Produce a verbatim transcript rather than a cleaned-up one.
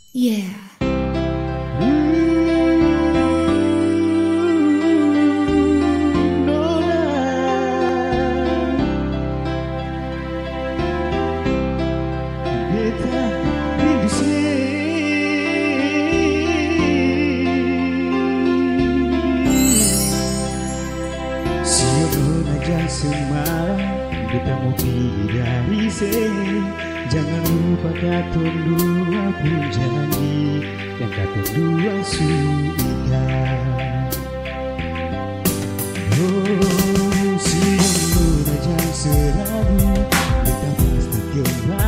Yeah. Semalam kita mau pergi dari sini, jangan lupa katun dua pun janji yang katun dua suikan. Oh, si muna jangan serabu, kita pasti kembali.